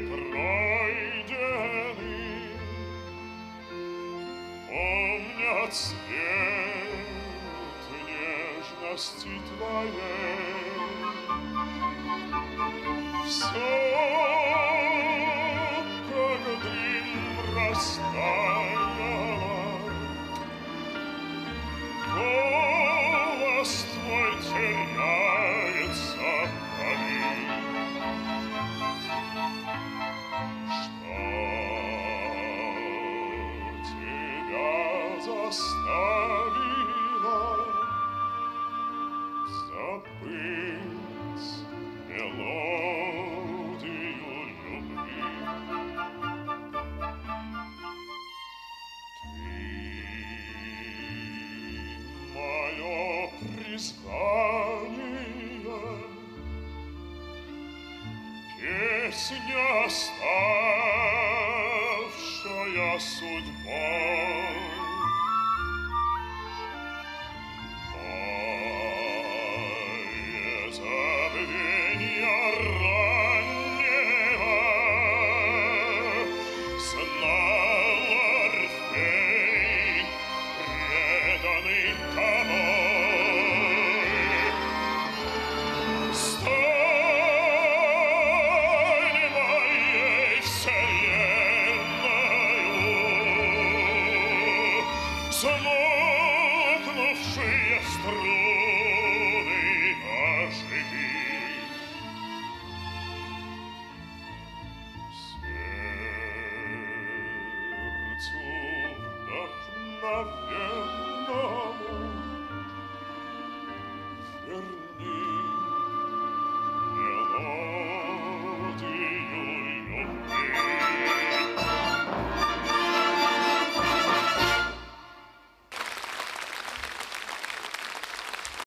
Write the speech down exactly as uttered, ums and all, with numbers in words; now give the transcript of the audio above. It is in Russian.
пройдены, помнят цвет нежности твоей. Все, как дым, растаяло, голос твой теряется вдали. Что тебя заставило забыть мелодию любви? Ты мое признание, песня, ставшая судьбой. Мое забвенье раннего знал Орфей, преданный тобой. Стань моей вселенною, смолкнувшие струны оживи. Сердцу вдохновенному